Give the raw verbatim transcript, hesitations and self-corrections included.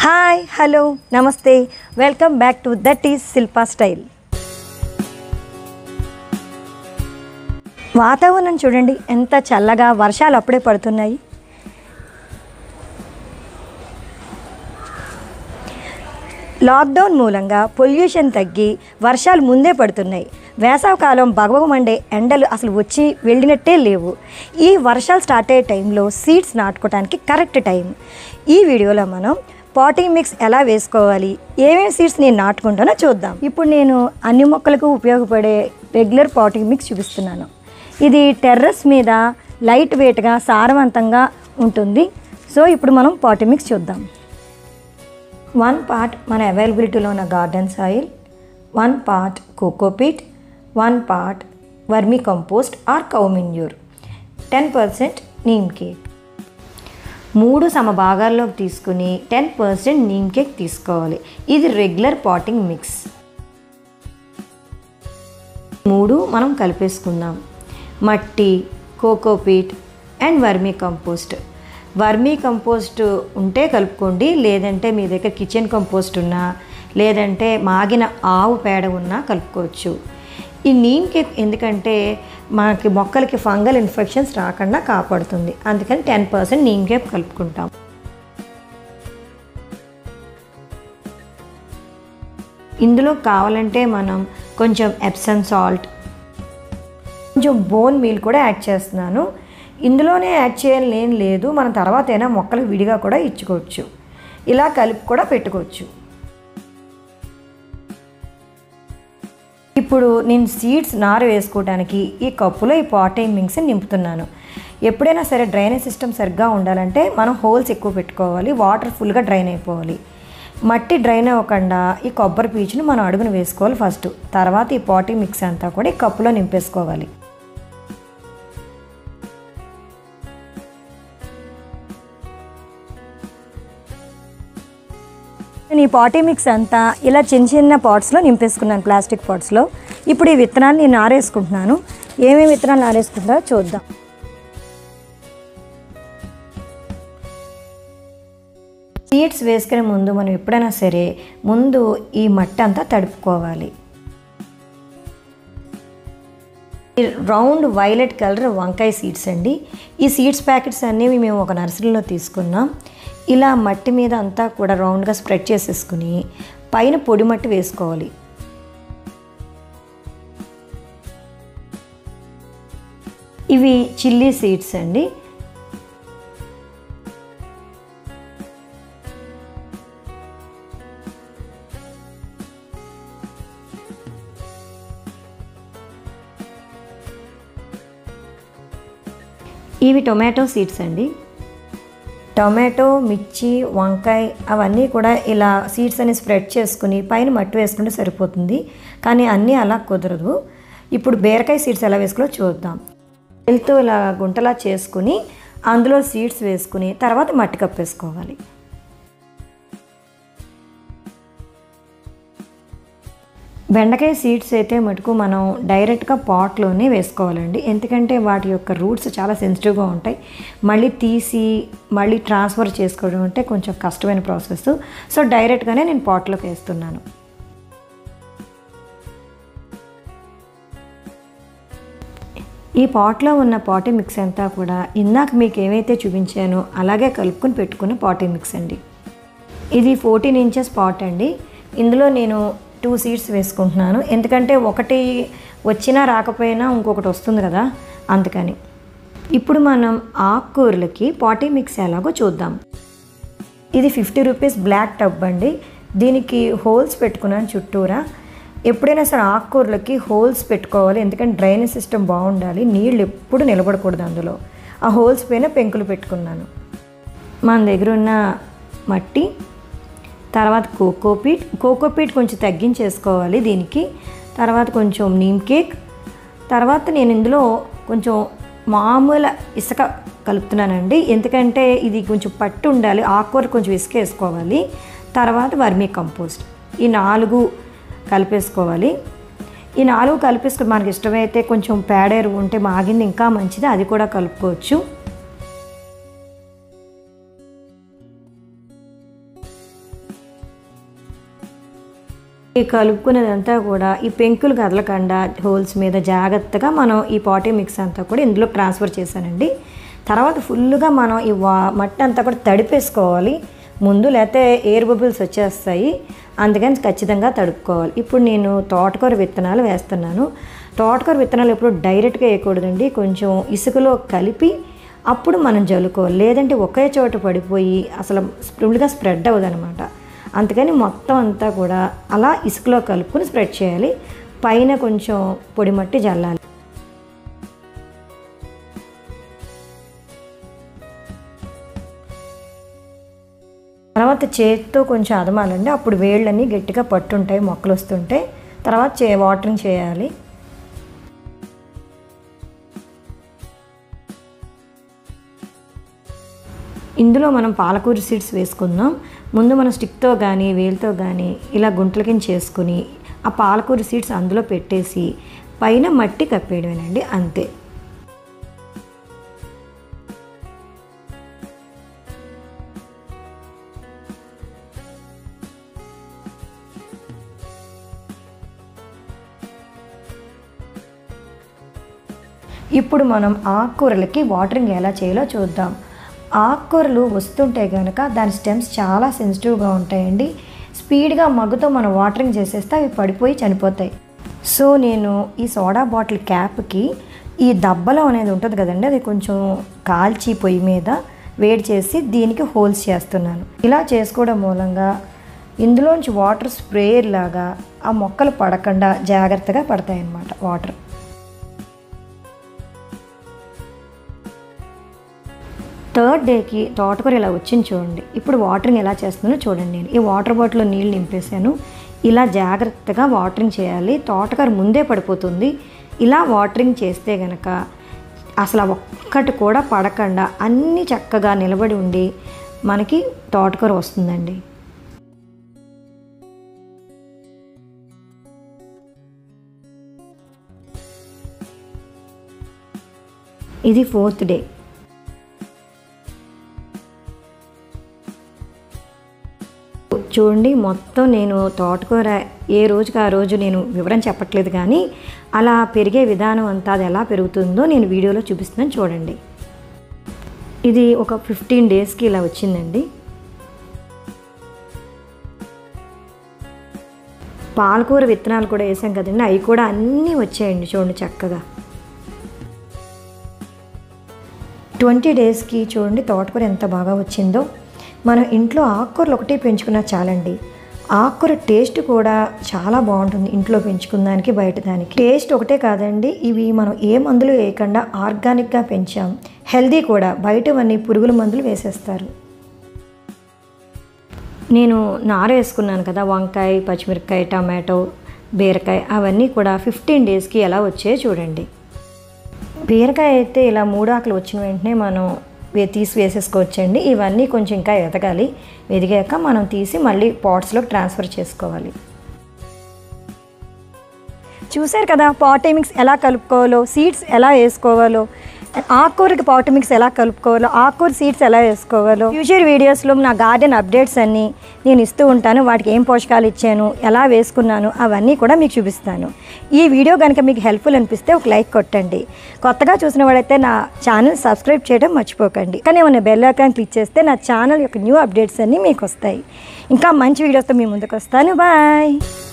Hi hello నమస్తే welcome back to that is Shilpa style. వాతావరణం చూడండి ఎంత చల్లగా, వర్షాలు అప్పుడే పడుతున్నాయి. లాక్డౌన్ మూలంగా పొల్యూషన్ తగ్గి వర్షాలు ముందే పడుతున్నాయి. వేసవకాలం భగభగమండే ఎండలు అసలు వచ్చి వెళ్ళినట్టే లేవు. ఈ వర్షాలు స్టార్ట్ అయ్యే టైంలో సీడ్స్ నాటుకోవడానికి కరెక్ట్ టైం. ఈ వీడియోలో మనం పాటింగ్ మిక్స్ ఎలా వేసుకోవాలి, ఏమేమి సీడ్స్ నేను నాటుకుంటానో చూద్దాం. ఇప్పుడు నేను అన్ని మొక్కలకు ఉపయోగపడే రెగ్యులర్ పాటింగ్ మిక్స్ చూపిస్తున్నాను. ఇది టెర్రస్ మీద లైట్ వెయిట్గా సారవంతంగా ఉంటుంది. సో ఇప్పుడు మనం పాటింగ్ మిక్స్ చూద్దాం. వన్ పార్ట్ మన అవైలబిలిటీలో ఉన్న garden soil, one part cocopeat, one part vermi compost or cow manure, ten percent neem cake. మూడు సమ భాగాల్లోకి తీసుకుని టెన్ పర్సెంట్ నీమ్ కేక్ తీసుకోవాలి. ఇది రెగ్యులర్ పాటింగ్ మిక్స్. మూడు మనం కలిపేసుకుందాం. మట్టి, cocopeat and vermi compost. Vermi compost ఉంటే కలుపుకోండి, లేదంటే మీ దగ్గర కిచెన్ కంపోస్ట్ ఉన్నా, లేదంటే మాగిన ఆవు పేడ ఉన్నా కలుపుకోవచ్చు. ఈ నీమ్ కేక్ ఎందుకంటే మనకి మొక్కలకి ఫంగల్ ఇన్ఫెక్షన్స్ రాకుండా కాపాడుతుంది, అందుకని టెన్ పర్సెంట్ నీమ్ కేక్ కలుపుకుంటాం. ఇందులో కావాలంటే మనం కొంచెం ఎప్సమ్ సాల్ట్, కొంచెం బోన్ మీల్ కూడా యాడ్ చేస్తున్నాను. ఇందులోనే యాడ్ చేయాలని ఏం లేదు, మనం తర్వాత అయినా మొక్కలకు విడిగా కూడా ఇచ్చుకోవచ్చు. ఇలా కలిపి కూడా పెట్టుకోవచ్చు. ఇప్పుడు నేను సీడ్స్ నార వేసుకోవడానికి ఈ కప్పులో ఈ పాటింగ్ మిక్స్ని నింపుతున్నాను. ఎప్పుడైనా సరే డ్రైనేజ్ సిస్టమ్ సరిగ్గా ఉండాలంటే మనం హోల్స్ ఎక్కువ పెట్టుకోవాలి, వాటర్ ఫుల్గా డ్రైన్ అయిపోవాలి. మట్టి డ్రైన్ అవ్వకుండా ఈ కొబ్బరి పీచుని మనం అడుగును వేసుకోవాలి ఫస్ట్. తర్వాత ఈ పాటింగ్ మిక్స్ అంతా కూడా ఈ కప్పులో నింపేసుకోవాలి. నేను ఈ పాటీ మిక్స్ అంతా ఇలా చిన్న చిన్న పాట్స్లో నింపేసుకున్నాను, ప్లాస్టిక్ పాట్స్లో. ఇప్పుడు ఈ విత్తనాలు నేను నారేసుకుంటున్నాను. ఏమేమి విత్తనాలు నారేసుకుంటారో చూద్దాం. సీడ్స్ వేసుకునే ముందు మనం ఎప్పుడైనా సరే ముందు ఈ మట్టి అంతా తడుపుకోవాలి. రౌండ్ వైలెట్ కలర్ వంకాయ సీడ్స్ అండి. ఈ సీడ్స్ ప్యాకెట్స్ అనేవి మేము ఒక నర్సరీలో తీసుకున్నాం. ఇలా మట్టి మీద అంతా కూడా రౌండ్గా స్ప్రెడ్ చేసేసుకుని పైన పొడి మట్టి వేసుకోవాలి. ఇవి చిల్లీ సీడ్స్ అండి. ఇవి టొమాటో సీడ్స్ అండి. టొమాటో, మిర్చి, వంకాయ అవన్నీ కూడా ఇలా సీడ్స్ అని స్ప్రెడ్ చేసుకుని పైన మట్టి వేసుకుంటే సరిపోతుంది, కానీ అన్నీ అలా కుదరదు. ఇప్పుడు బీరకాయ సీడ్స్ ఎలా వేసుకోవాలో చూద్దాం. వెళ్తూ ఇలా గుంటలా చేసుకుని అందులో సీడ్స్ వేసుకుని తర్వాత మట్టి కప్పేసుకోవాలి. బెండకాయ సీడ్స్ అయితే మటుకు మనం డైరెక్ట్గా పాట్లోనే వేసుకోవాలండి, ఎందుకంటే వాటి యొక్క రూట్స్ చాలా సెన్సిటివ్గా ఉంటాయి. మళ్ళీ తీసి మళ్ళీ ట్రాన్స్ఫర్ చేసుకోవడం అంటే కొంచెం కష్టమైన ప్రాసెస్. సో డైరెక్ట్గానే నేను పాట్లోకి వేస్తున్నాను. ఈ పాట్లో ఉన్న పాటీ మిక్స్ అంతా కూడా ఇందాక మీకు ఏమైతే చూపించానో అలాగే కలుపుకొని పెట్టుకున్న పాటీ మిక్స్ అండి. ఇది ఫోర్టీన్ ఇంచెస్ పాట్ అండి. ఇందులో నేను టూ సీడ్స్ వేసుకుంటున్నాను, ఎందుకంటే ఒకటి వచ్చినా రాకపోయినా ఇంకొకటి వస్తుంది కదా, అందుకని. ఇప్పుడు మనం ఆకుకూరలకి పాటీ మిక్స్ ఎలాగో చూద్దాం. ఇది ఫిఫ్టీ రూపీస్ బ్లాక్ టబ్ అండి. దీనికి హోల్స్ పెట్టుకున్నాను చుట్టూరా. ఎప్పుడైనా సరే ఆకుకూరలకి హోల్స్ పెట్టుకోవాలి, ఎందుకంటే డ్రైనేజ్ సిస్టమ్ బాగుండాలి, నీళ్ళు ఎప్పుడు నిలబడకూడదు అందులో. ఆ హోల్స్ పైన పెంకులు పెట్టుకున్నాను. మన దగ్గర ఉన్న మట్టి, తర్వాత కోకోపీట్. కోకోపీట్ కొంచెం తగ్గించేసుకోవాలి దీనికి. తర్వాత కొంచెం నీమ్ కేక్. తర్వాత నేను ఇందులో కొంచెం మామూలు ఇసుక కలుపుతున్నానండి, ఎందుకంటే ఇది కొంచెం పట్టు ఉండాలి, ఆకుకూర కొంచెం ఇసుక వేసుకోవాలి. తర్వాత వర్మీ కంపోస్ట్. ఈ నాలుగు కలిపేసుకోవాలి. ఈ నాలుగు కలిపేసుకుని మనకి ఇష్టమైతే కొంచెం పేడ ఎరువు ఉంటే మాగింది ఇంకా మంచిది, అది కూడా కలుపుకోవచ్చు. ఈ కలుపుకునేదంతా కూడా ఈ పెంకులు కదలకుండా హోల్స్ మీద జాగ్రత్తగా మనం ఈ పాటీ మిక్స్ అంతా కూడా ఇందులో ట్రాన్స్ఫర్ చేశానండి. తర్వాత ఫుల్గా మనం ఈ వా మట్టి అంతా కూడా తడిపేసుకోవాలి ముందు, లేకపోతే ఎయిర్ బబుల్స్ వచ్చేస్తాయి. అందుకని ఖచ్చితంగా తడుపుకోవాలి. ఇప్పుడు నేను తోటకూర విత్తనాలు వేస్తున్నాను. తోటకూర విత్తనాలు ఎప్పుడు డైరెక్ట్గా వేయకూడదండి, కొంచెం ఇసుకలో కలిపి అప్పుడు మనం జల్లుకోవాలి. లేదంటే ఒకే చోట పడిపోయి అసలు ఫుల్గా స్ప్రెడ్ అవ్వదు అనమాట. అందుకని మొత్తం అంతా కూడా అలా ఇసుకలో కలుపుకొని స్ప్రెడ్ చేయాలి. పైన కొంచెం పొడి మట్టి జల్లాలి. తర్వాత చేతితో కొంచెం అదమాలండి, అప్పుడు వేళ్ళన్నీ గట్టిగా పట్టుంటాయి, మొక్కలు వస్తుంటాయి. తర్వాత చే వాటరింగ్ చేయాలి. ఇందులో మనం పాలకూర సీడ్స్ వేసుకుందాం. ముందు మనం స్టిక్తో కానీ వేలుతో కానీ ఇలా గుంటల కింద చేసుకుని ఆ పాలకూర సీడ్స్ అందులో పెట్టేసి పైన మట్టి కప్పేయడమేనండి, అంతే. ఇప్పుడు మనం ఆకుకూరలకి వాటరింగ్ ఎలా చేయాలో చూద్దాం. ఆకుకూరలు వస్తుంటే కనుక దాని స్టెమ్స్ చాలా సెన్సిటివ్గా ఉంటాయండి. స్పీడ్గా మగ్గుతో మనం వాటరింగ్ చేసేస్తే అవి పడిపోయి చనిపోతాయి. సో నేను ఈ సోడా బాటిల్ క్యాప్కి ఈ దబ్బలో అనేది ఉంటుంది కదండి, అది కొంచెం కాల్చి పొయ్యి మీద వేడి చేసి దీనికి హోల్స్ చేస్తున్నాను. ఇలా చేసుకోవడం మూలంగా ఇందులోంచి వాటర్ స్ప్రేయర్ లాగా ఆ మొక్కలు పడకుండా జాగ్రత్తగా పడతాయి అన్నమాట వాటర్. థర్డ్ డేకి తోటకూర ఇలా వచ్చింది చూడండి. ఇప్పుడు వాటరింగ్ ఎలా చేస్తున్నానో చూడండి. నేను ఈ వాటర్ బాటిల్లో నీళ్ళు నింపేశాను. ఇలా జాగ్రత్తగా వాటరింగ్ చేయాలి. తోటకూర ముందే పడిపోతుంది. ఇలా వాటరింగ్ చేస్తే కనుక అసలు ఒక్కటి కూడా పడకుండా అన్నీ చక్కగా నిలబడి ఉండి మనకి తోటకూర వస్తుందండి. ఇది ఫోర్త్ డే. చూడండి, మొత్తం నేను తోటకూర ఏ రోజుకి ఆ రోజు నేను వివరం చెప్పట్లేదు, కానీ అలా పెరిగే విధానం అంతా అది ఎలా పెరుగుతుందో నేను వీడియోలో చూపిస్తున్నాను చూడండి. ఇది ఒక ఫిఫ్టీన్ డేస్కి ఇలా వచ్చిందండి. పాలకూర విత్తనాలు కూడా వేసాం కదండి, అవి కూడా అన్నీ వచ్చాయండి చూడండి చక్కగా. ట్వంటీ డేస్కి చూడండి తోటకూర ఎంత బాగా వచ్చిందో. మనం ఇంట్లో ఆకుకూరలు ఒకటి పెంచుకున్నా చాలండి. ఆకుకూర టేస్ట్ కూడా చాలా బాగుంటుంది ఇంట్లో పెంచుకున్నానికి బయట దానికి. టేస్ట్ ఒకటే కాదండి, ఇవి మనం ఏ మందులు వేయకుండా ఆర్గానిక్గా పెంచాం. హెల్దీ కూడా, బయటవన్నీ పురుగుల మందులు వేసేస్తారు. నేను నార వేసుకున్నాను కదా, వంకాయ, పచ్చిమిరపకాయ, టమాటో, బీరకాయ, అవన్నీ కూడా ఫిఫ్టీన్ డేస్కి ఎలా వచ్చాయో చూడండి. బీరకాయ అయితే ఇలా మూడు ఆకులు వచ్చిన వెంటనే మనం తీసి వేసేసుకోవచ్చండి. ఇవన్నీ కొంచెం ఇంకా ఎదగాలి. ఎదిగాక మనం తీసి మళ్ళీ పాట్స్లోకి ట్రాన్స్ఫర్ చేసుకోవాలి. చూసారు కదా పాటీ మిక్స్ ఎలా కలుపుకోవాలో, సీడ్స్ ఎలా వేసుకోవాలో, ఆకుకూరకి పాటీ మిక్స్ ఎలా కలుపుకోవాలో, ఆకుకూర సీడ్స్ ఎలా వేసుకోవాలో. ఫ్యూచర్ వీడియోస్లో నా గార్డెన్ అప్డేట్స్ అన్నీ నేను ఇస్తూ ఉంటాను. వాటికి ఏం పోషకాలు ఇచ్చాను, ఎలా వేసుకున్నాను, అవన్నీ కూడా మీకు చూపిస్తాను. ఈ వీడియో కనుక మీకు హెల్ప్ఫుల్ అనిపిస్తే ఒక లైక్ కొట్టండి. కొత్తగా చూసిన వాడైతే నా ఛానల్ సబ్స్క్రైబ్ చేయడం మర్చిపోకండి. కానీ ఏమైనా బెల్ ఐకాన్ క్లిక్ చేస్తే నా ఛానల్ యొక్క న్యూ అప్డేట్స్ అన్నీ మీకు వస్తాయి. ఇంకా మంచి వీడియోస్తో మీ ముందుకు వస్తాను. బాయ్.